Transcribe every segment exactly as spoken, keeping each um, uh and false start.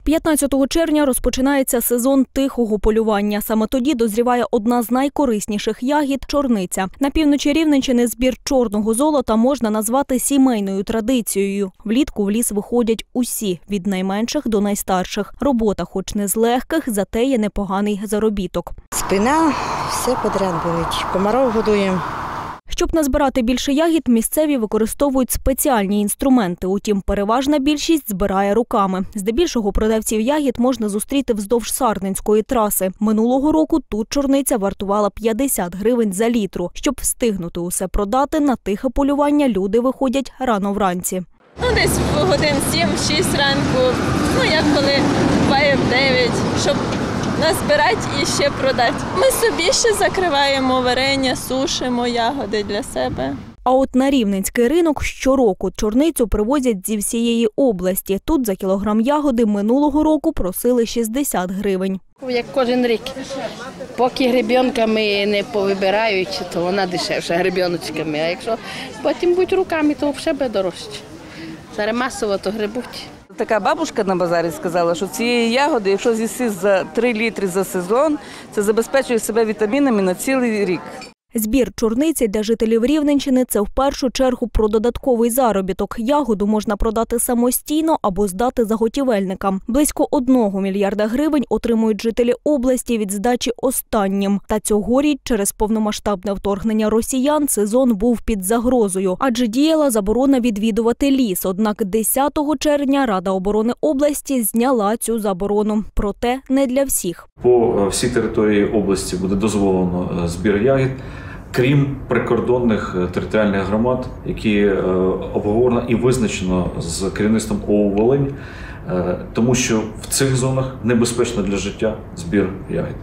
п'ятнадцятого червня розпочинається сезон тихого полювання. Саме тоді дозріває одна з найкорисніших ягід – чорниця. На півночі Рівненщини збір чорного золота можна назвати сімейною традицією. Влітку в ліс виходять усі – від найменших до найстарших. Робота хоч не з легких, зате є непоганий заробіток. Спина, все подряд болить. Комаров годуємо. Щоб назбирати більше ягід, місцеві використовують спеціальні інструменти. Утім, переважна більшість збирає руками. Здебільшого продавців ягід можна зустріти вздовж Сарненської траси. Минулого року тут чорниця вартувала п'ятдесят гривень за літру. Щоб встигнути усе продати, на тихе полювання люди виходять рано вранці. Ну, десь в годин сім-шість ранку, ну як коли буває в дев'ять, щоб назбирати і ще продати. Ми собі ще закриваємо варення, сушимо ягоди для себе. А от на Рівненський ринок щороку чорницю привозять зі всієї області. Тут за кілограм ягоди минулого року просили шістдесят гривень. Як кожен рік. Поки гребінками не повибирають, то вона дешевша гребіночками. А якщо потім будь руками, то взагалі буде дорожче. Зараз масово то грибуть. Така бабушка на базарі сказала, що цієї ягоди, якщо з'їсти за три літри за сезон, це забезпечує себе вітамінами на цілий рік. Збір чорниці для жителів Рівненщини – це в першу чергу про додатковий заробіток. Ягоду можна продати самостійно або здати заготівельникам. Близько одного мільярда гривень отримують жителі області від здачі останнім. Та цьогоріч через повномасштабне вторгнення росіян сезон був під загрозою, адже діяла заборона відвідувати ліс. Однак десятого червня Рада оборони області зняла цю заборону. Проте не для всіх. По всій території області буде дозволено збір ягід, крім прикордонних територіальних громад, які обговорено і визначено з керівництвом О У «Волинь», тому що в цих зонах небезпечно для життя збір ягід.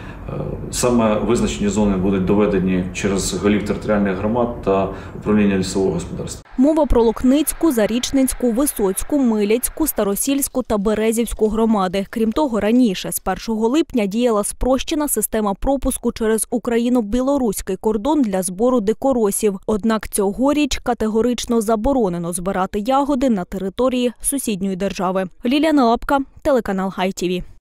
Саме визначені зони будуть доведені через голів територіальних громад та управління лісового господарства. Мова про Локницьку, Зарічненську, Висоцьку, Миляцьку, Старосільську та Березівську громади. Крім того, раніше, з першого липня, діяла спрощена система пропуску через україно-білоруський кордон для збору дикоросів. Однак цьогоріч категорично заборонено збирати ягоди на території сусідньої держави. Ліліана Лапка, телеканал Хай Ті Ві.